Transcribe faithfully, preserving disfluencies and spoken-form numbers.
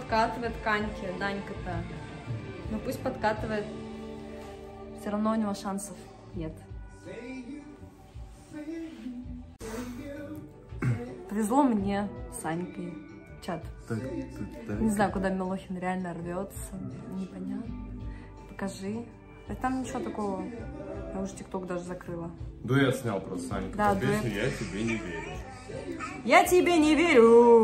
подкатывает к Аньке, Данька-то. Ну пусть подкатывает. Все равно у него шансов нет. Повезло мне с Анькой. Чат. Так, так, так. Не знаю, куда Милохин реально рвется. Непонятно. Покажи. Да там ничего такого. Я уже ТикТок даже закрыла. Дуэт снял просто, Санька. Да, по песне дуэт. «Я тебе не верю». Я тебе не верю.